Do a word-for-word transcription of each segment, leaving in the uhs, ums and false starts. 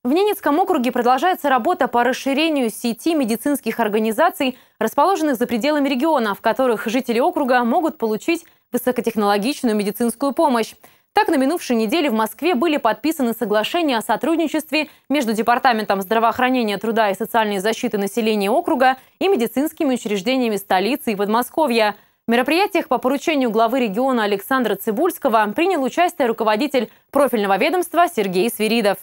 В Ненецком округе продолжается работа по расширению сети медицинских организаций, расположенных за пределами региона, в которых жители округа могут получить высокотехнологичную медицинскую помощь. Так, на минувшей неделе в Москве были подписаны соглашения о сотрудничестве между Департаментом здравоохранения, труда и социальной защиты населения округа и медицинскими учреждениями столицы и Подмосковья. В мероприятиях по поручению главы региона Александра Цибульского принял участие руководитель профильного ведомства Сергей Свиридов.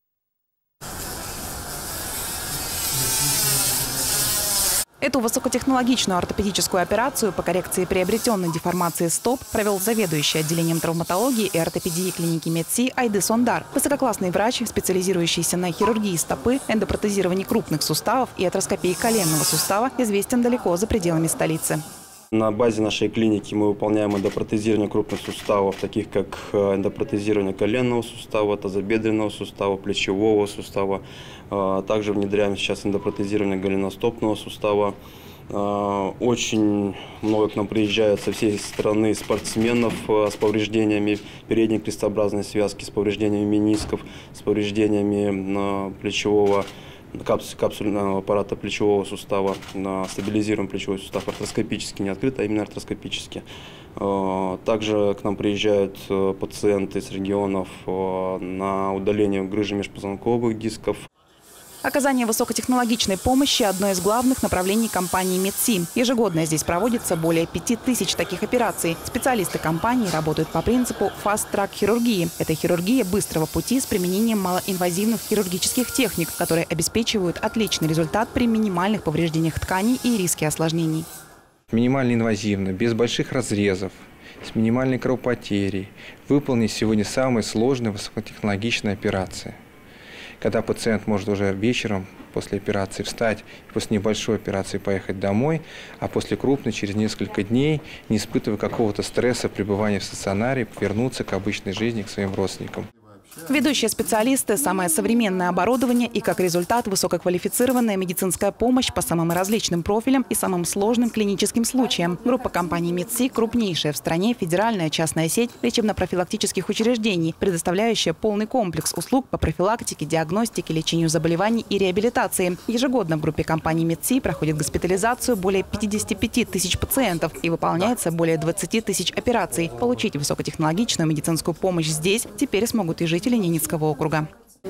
Эту высокотехнологичную ортопедическую операцию по коррекции приобретенной деформации стоп провел заведующий отделением травматологии и ортопедии клиники МедСи Айдыс Ондар. Высококлассный врач, специализирующийся на хирургии стопы, эндопротезировании крупных суставов и артроскопии коленного сустава, известен далеко за пределами столицы. На базе нашей клиники мы выполняем эндопротезирование крупных суставов, таких как эндопротезирование коленного сустава, тазобедренного сустава, плечевого сустава. Также внедряем сейчас эндопротезирование голеностопного сустава. Очень много к нам приезжают со всей страны спортсменов с повреждениями передней крестообразной связки, с повреждениями менисков, с повреждениями плечевого капсульного аппарата плечевого сустава, стабилизируем плечевой сустав артроскопически, не открыто, а именно артроскопически. Также к нам приезжают пациенты с регионов на удаление грыжи межпозвонковых дисков. Оказание высокотехнологичной помощи – одно из главных направлений компании МедСи. Ежегодно здесь проводится более пяти тысяч таких операций. Специалисты компании работают по принципу фаст-трак хирургии. Это хирургия быстрого пути с применением малоинвазивных хирургических техник, которые обеспечивают отличный результат при минимальных повреждениях тканей и риске осложнений. Минимально инвазивно, без больших разрезов, с минимальной кровопотерей выполнить сегодня самые сложные высокотехнологичные операции. Когда пациент может уже вечером после операции встать, после небольшой операции поехать домой, а после крупной через несколько дней, не испытывая какого-то стресса пребывания в стационаре, вернуться к обычной жизни, к своим родственникам. Ведущие специалисты, самое современное оборудование и, как результат, высококвалифицированная медицинская помощь по самым различным профилям и самым сложным клиническим случаям. Группа компаний МедСи – крупнейшая в стране федеральная частная сеть лечебно-профилактических учреждений, предоставляющая полный комплекс услуг по профилактике, диагностике, лечению заболеваний и реабилитации. Ежегодно в группе компаний МедСи проходит госпитализацию более пятидесяти пяти тысяч пациентов и выполняется более двадцати тысяч операций. Получить высокотехнологичную медицинскую помощь здесь теперь смогут и жители Ненецкого округа.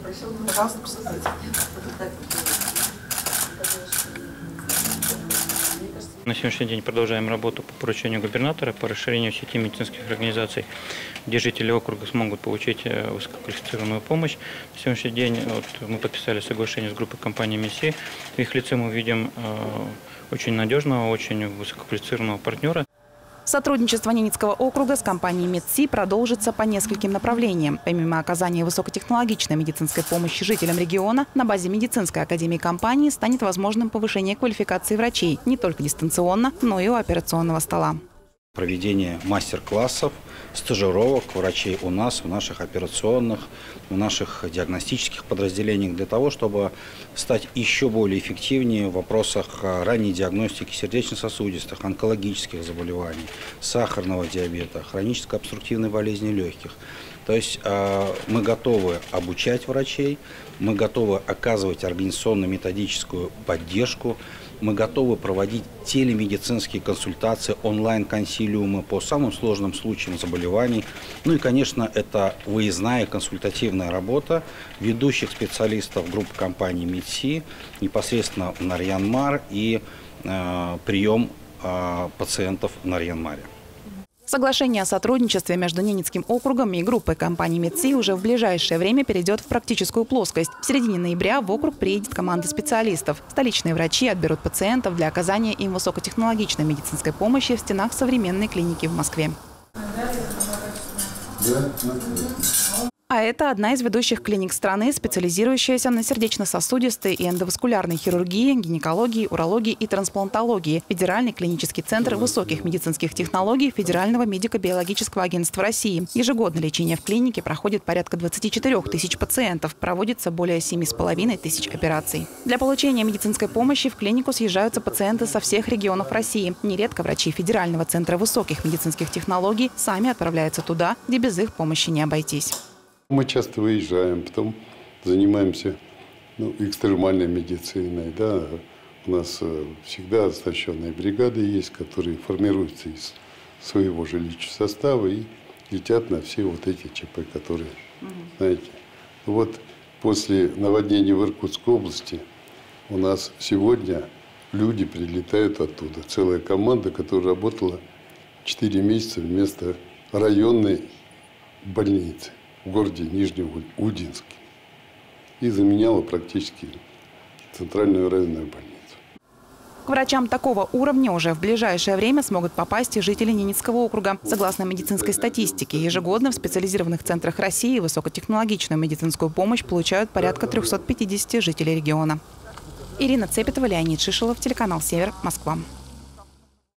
На сегодняшний день продолжаем работу по поручению губернатора по расширению сети медицинских организаций, где жители округа смогут получить высококвалифицированную помощь. На сегодняшний день вот, мы подписали соглашение с группой компании МедСи. В их лице мы видим э, очень надежного, очень высококвалифицированного партнера. Сотрудничество Ненецкого округа с компанией МедСи продолжится по нескольким направлениям. Помимо оказания высокотехнологичной медицинской помощи жителям региона, на базе медицинской академии компании станет возможным повышение квалификации врачей не только дистанционно, но и у операционного стола. Проведение мастер-классов, стажировок врачей у нас, в наших операционных, в наших диагностических подразделениях для того, чтобы стать еще более эффективнее в вопросах ранней диагностики сердечно-сосудистых, онкологических заболеваний, сахарного диабета, хронической обструктивной болезни легких. То есть мы готовы обучать врачей, мы готовы оказывать организационно-методическую поддержку, мы готовы проводить телемедицинские консультации, онлайн-консилиумы по самым сложным случаям заболеваний. Ну и, конечно, это выездная консультативная работа ведущих специалистов группы компании МедСи непосредственно в Нарьян-Мар и э, прием э, пациентов в Нарьян-Маре. Соглашение о сотрудничестве между Ненецким округом и группой компаний МедСи уже в ближайшее время перейдет в практическую плоскость. В середине ноября в округ приедет команда специалистов. Столичные врачи отберут пациентов для оказания им высокотехнологичной медицинской помощи в стенах современной клиники в Москве. А это одна из ведущих клиник страны, специализирующаяся на сердечно-сосудистой и эндоваскулярной хирургии, гинекологии, урологии и трансплантологии. Федеральный клинический центр высоких медицинских технологий Федерального медико-биологического агентства России. Ежегодно лечение в клинике проходит порядка двадцати четырёх тысяч пациентов. Проводится более семи с половиной тысяч операций. Для получения медицинской помощи в клинику съезжаются пациенты со всех регионов России. Нередко врачи Федерального центра высоких медицинских технологий сами отправляются туда, где без их помощи не обойтись. Мы часто выезжаем, потом занимаемся ну, экстремальной медициной. Да. У нас всегда оснащенные бригады есть, которые формируются из своего же личного состава и летят на все вот эти ЧП, которые, угу. знаете. Вот после наводнения в Иркутской области у нас сегодня люди прилетают оттуда. Целая команда, которая работала четыре месяца вместо районной больницы в городе Нижнеудинске и заменяла практически центральную районную больницу. К врачам такого уровня уже в ближайшее время смогут попасть и жители Ненецкого округа. Согласно медицинской статистике, ежегодно в специализированных центрах России высокотехнологичную медицинскую помощь получают порядка трёхсот пятидесяти жителей региона. Ирина Цепетова, Леонид Шишелов, телеканал «Север», Москва.